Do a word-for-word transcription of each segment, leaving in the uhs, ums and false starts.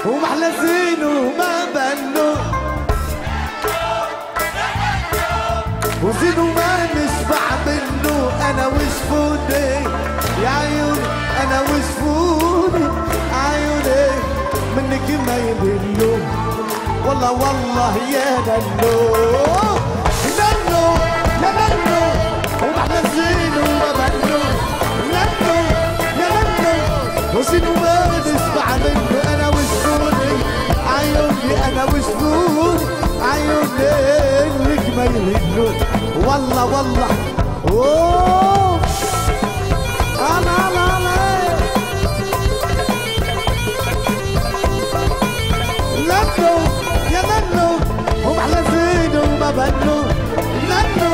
ومحلى زينه وما بنه وزينه ما نشبع منه. انا وشفوني يا عيوني انا وشفوني عيوني منك ما يملوا والله والله يا ننو ننو يا ننو ومحلى زينه وما بنه ننو يا ننو وزينه ما نشبع منه. انا وشفوني عيوني انا وشفوني عيوني منك ما يملوا والله والله. اوه انا انا انا ننو يا ننو ومحلى زينه وما بنو ننو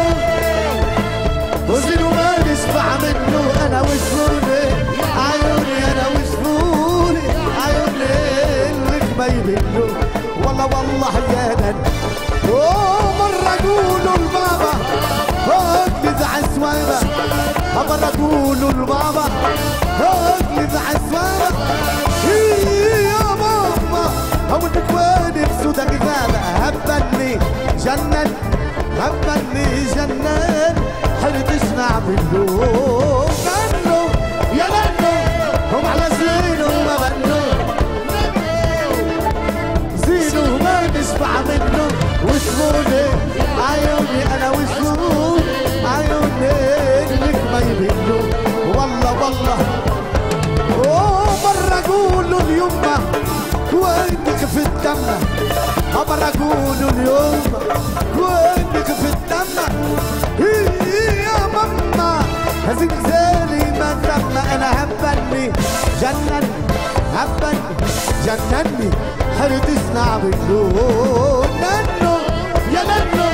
وزينه ما نشبع منه. انا وشفوني عيوني انا وشفوني عيوني لك ما يبنوا والله والله يا ننو. اوه مرة قولوا لبابا اجلد عالسوامة مرة قولوا لبابا اجلد عالسوامة يا ماما هو الكواني بسودك غابة هبني جنن هبني جنن حلت اشنع باللون ننو يا ننو هم على زينه وما بنو زينه ما نشبع منه. وشفوني عيوني انا وشفوني عيوني لك ما يبنوا والله والله. اوه مرة قولوا اليمة وينك في الدم مرة قولوا اليوم وينك في الدم يا ماما زلزالي ما تم. انا هبني جنن هبني جنني حرد اصنع باللون ننو يا ننو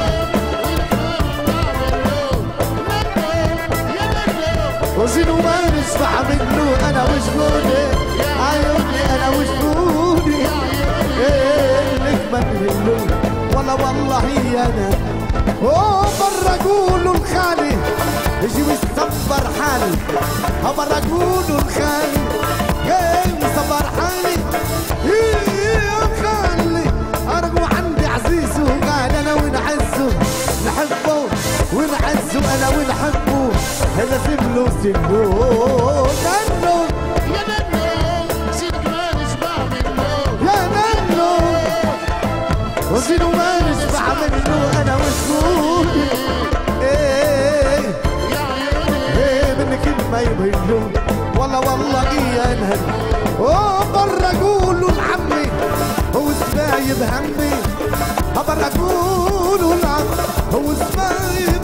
وزينه ما نشبع منه. انا وشفوني عيوني انا وشفوني لك ما نملوا والله والله يا انا. اوه مرة قولوا لخالي يجي ويصبر حالي مرة قولوا لخالي جاي وصبر حالي يا خالي ارجو عندي عزيز وقال انا ونعزه نحبه ونعزه انا ونحبه هذا سبلو سبلو ننو يا ننو زينك ما نشبع منه يا ننو وزينه ما نشبع منه. انا وشفوني ايه يا عيوني ايه منك ما يبهلوا والله والله يا نهل. اوه برا قولوا لعمي هو سبايب همي برا قولوا لعم هو سبايب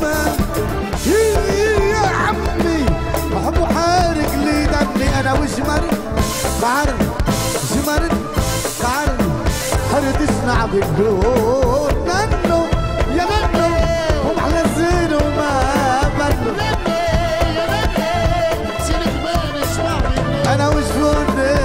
يا عمي حبه حارق لي دمي. انا وجمر بعرف جمر بعرف حرد اصنع باللون ننو يا ننو ومحلى زينه وما بنو زينك ما نشبع منه. انا وشفوني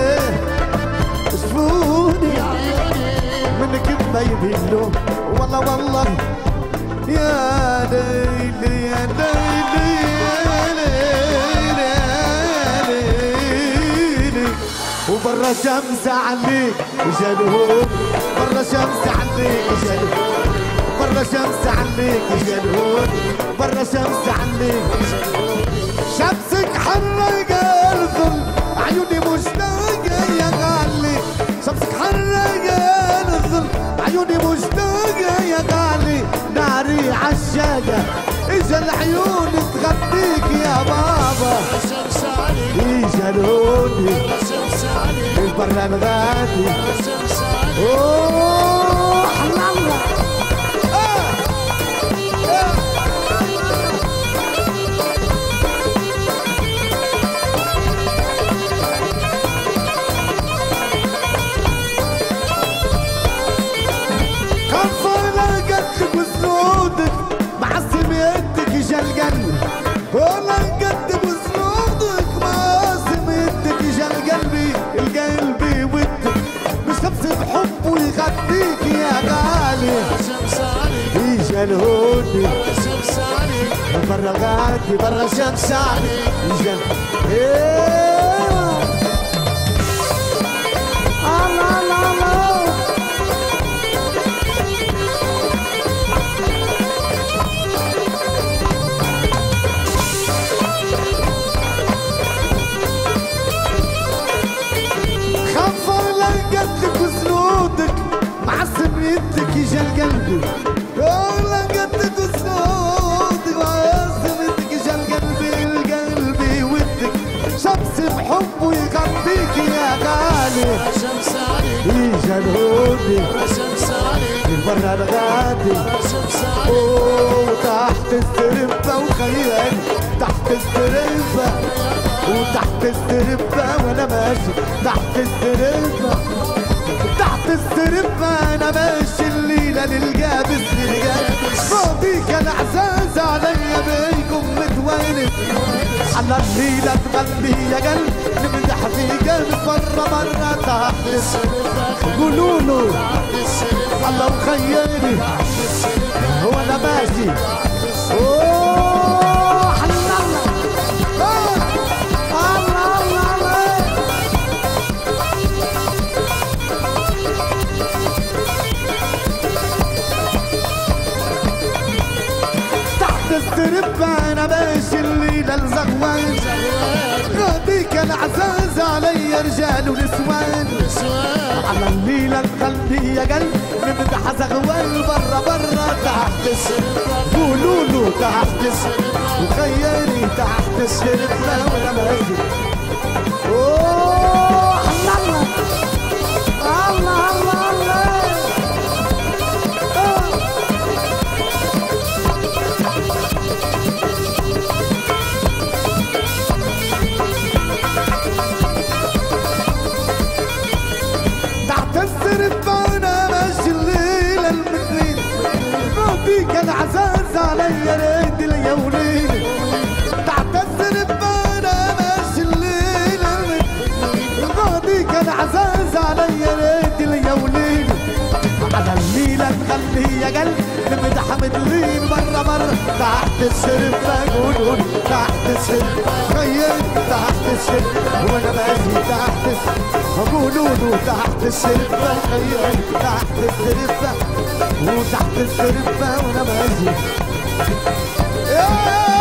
وشفوني يا عيوني منك ما يبهلوا والله والله يا ليلي يا ليلي يا ليلي يا ليلي. وبرا شمس عليك جلهون برا شمس عليك جلهون برا شمس عليك جلهون برا شمس عليك جلهون. شمسك حرقة الظل عيوني مشتاقة يا غالي شمسك حرقة الظل عيوني مشتاقة يا غالي ناري عشاقة اجا العيون تغطيك يا بابا شمس عليك يجلوني شمس عليك برا الغادي شمس عليك. اوه حلاوة آه. آه. كان فرقتك وسنودك مع سميتك اجا الجنة ولا قد بسنودك مع سميتك اجا القلبي القلبي ودك مش خمسة بحب ويغطيك يا غالي شمس عليك اجا الهودي شمس عليك برا غادي برا شمس عليك اجا ايه لا لا لا وحبه يغطيك يا غالي شمس عليك يجنوني شمس عليك من برا الغادي شمس عليك وتحت السربة وخيال تحت السربة وتحت السربة وانا ماشي تحت السربة تحت السربة انا ماشي الليلة للجابس للجابس فاضيك العزاز عليا بيكم متوالد على الليلة تغني يا قلب نمدح في جابس مرة مرة تحت السربة قولوله الله وخيرني هو انا ماشي اوه حلال الله الله الله الله تحت السربة انا ماشي الليلة الزغوان غاديك العزاز علي رجال ونسوان على الليلة نخلي يا قلب نمدح زغوان برا برا تحت السربة قولوا له تحت السربة وخيري تحت السربة وانا ماشي اوه الله الله الله الله كان عزاز علي ريد اليومين تحت السربة انا ماشي الليل الغادي كان عزاز علي ريد اليومين على الليلة نخلي يا قلب نمدح مدلين مرة مرة تحت السربة قولوا تحت السربة خير تحت السربة وانا ماشي تحت السربة قولوا تحت السربة خير تحت السربة وتحت السربة وانا ماشي